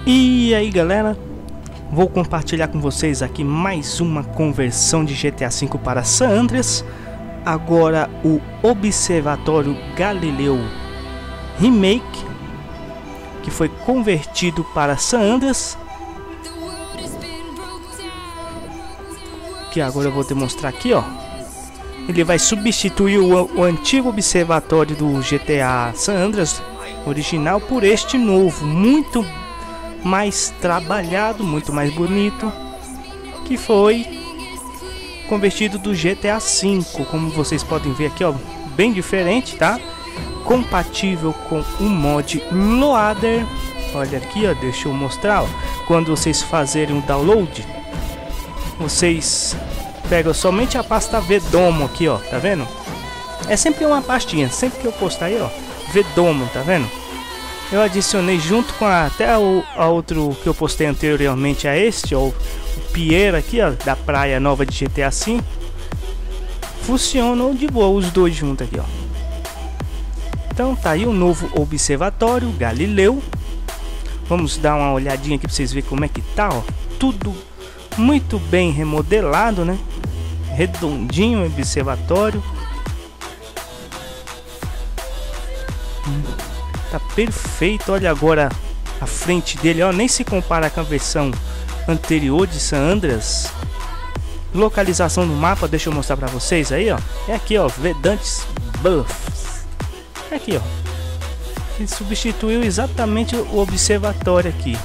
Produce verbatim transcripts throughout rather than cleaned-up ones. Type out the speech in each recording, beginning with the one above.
E aí galera, vou compartilhar com vocês aqui mais uma conversão de G T A cinco para San Andreas. Agora o Observatório Galileu Remake, que foi convertido para San Andreas, que agora eu vou demonstrar aqui, ó. Ele vai substituir o, o antigo observatório do G T A San Andreas original por este novo, muito mais trabalhado, muito mais bonito, que foi convertido do G T A cinco, como vocês podem ver aqui, ó, bem diferente, tá? Compatível com o mod Loader. Olha aqui, ó, deixa eu mostrar, ó. Quando vocês fazerem o download, vocês pegam somente a pasta Vedomo aqui, ó, tá vendo? É sempre uma pastinha, sempre que eu postar aí, ó, Vedomo, tá vendo? Eu adicionei junto com a, até o a outro que eu postei anteriormente a este, ó, o Pierre aqui, ó, da praia nova de G T A cinco. Funcionam de boa os dois juntos aqui, ó. Então tá aí o novo Observatório Galileu. Vamos dar uma olhadinha aqui pra vocês verem como é que tá, ó. Tudo muito bem remodelado, né? Redondinho o observatório. Hum. Tá perfeito, olha agora a frente dele, ó, nem se compara com a versão anterior de San Andreas. Localização no mapa, deixa eu mostrar pra vocês aí, ó. É aqui, ó, Verdansk Buffs. É aqui, ó. Ele substituiu exatamente o observatório aqui.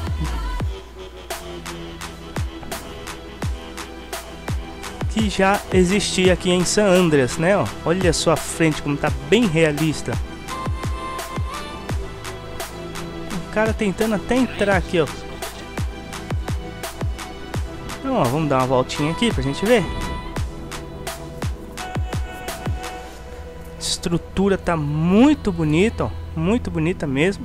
Que já existia aqui em San Andreas, né, ó. Olha só a frente como tá bem realista. O cara tentando até entrar aqui, ó. Então, ó, vamos dar uma voltinha aqui pra gente ver. A estrutura tá muito bonita, ó. Muito bonita mesmo.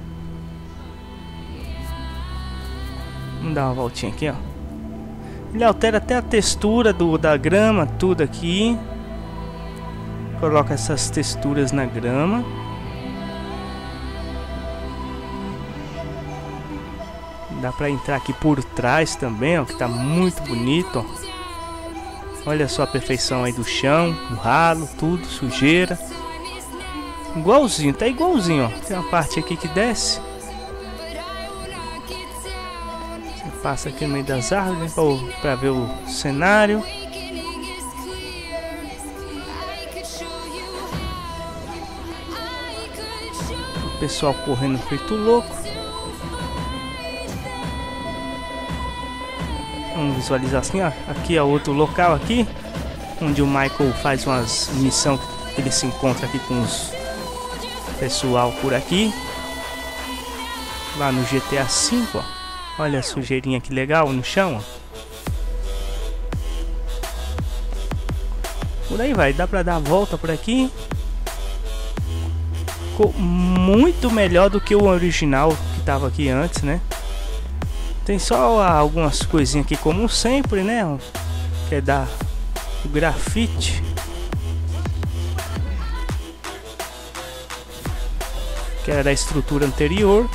Vamos dar uma voltinha aqui, ó. Ele altera até a textura do, da grama, tudo aqui. Coloca essas texturas na grama. Dá pra entrar aqui por trás também, ó, que tá muito bonito, ó. Olha só a perfeição aí do chão, o ralo, tudo, sujeira. Igualzinho, tá igualzinho, ó. Tem uma parte aqui que desce. Você passa aqui no meio das árvores, né, pra, pra ver o cenário. O pessoal correndo feito louco. Vamos visualizar assim, ó. Aqui é outro local aqui, onde o Michael faz umas missões que ele se encontra aqui com os pessoal por aqui. Lá no G T A cinco, ó. Olha a sujeirinha que legal no chão, ó. Por aí vai, dá pra dar a volta por aqui. Ficou muito melhor do que o original que tava aqui antes, né? Tem só algumas coisinhas aqui como sempre, né? Que é da o grafite. Que era da estrutura anterior.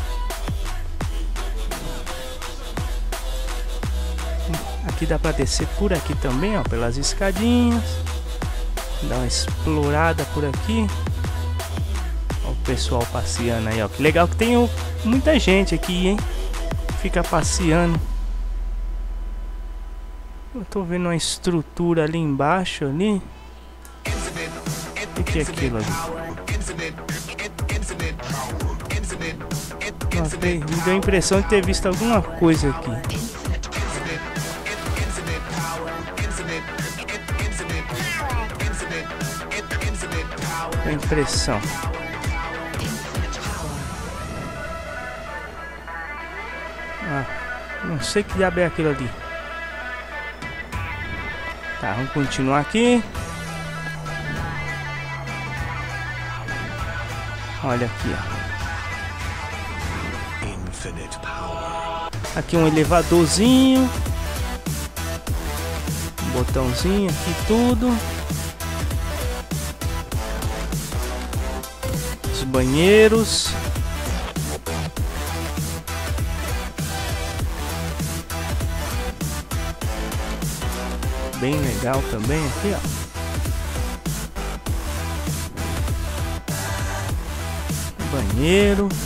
Aqui dá pra descer por aqui também, ó, pelas escadinhas. Dar uma explorada por aqui. Ó, o pessoal passeando aí, ó. Que legal que tem muita gente aqui, hein? Fica passeando. Eu tô vendo uma estrutura ali embaixo ali. O que é aquilo ali? Nossa, me deu a impressão de ter visto alguma coisa aqui. A impressão. Ah, não sei que diabo é aquilo ali. Tá, vamos continuar aqui. Olha aqui, ó. Aqui um elevadorzinho. Um botãozinho aqui, tudo. Os banheiros. bem legal também aqui, ó. Banheiro.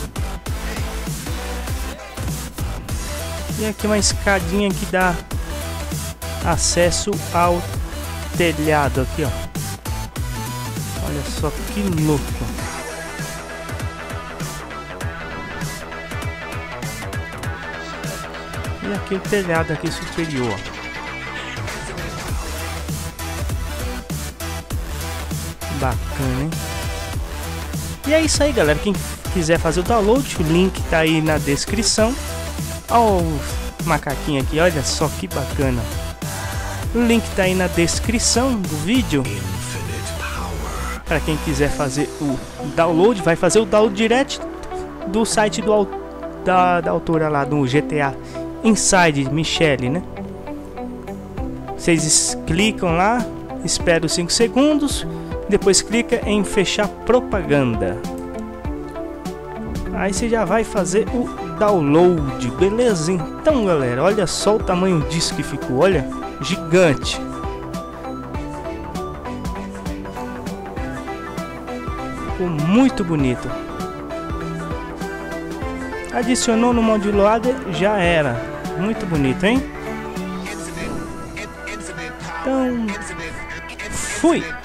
E aqui uma escadinha que dá acesso ao telhado aqui, ó. Olha só que louco. E aqui o telhado aqui superior. Bacana, hein? E é isso aí, galera. Quem quiser fazer o download, o link tá aí na descrição. Olha o macaquinho aqui, olha só que bacana. O link tá aí na descrição do vídeo. Para quem quiser fazer o download, vai fazer o download direto do site do, da, da autora lá do G T A Inside, Michelle, né? Vocês clicam lá, espera os cinco segundos, depois clica em fechar propaganda. Aí você já vai fazer o download, beleza? Então, galera, olha só o tamanho disso que ficou, olha, gigante. Ficou muito bonito. Adicionou no modular, já era. Muito bonito, hein? Então, fui!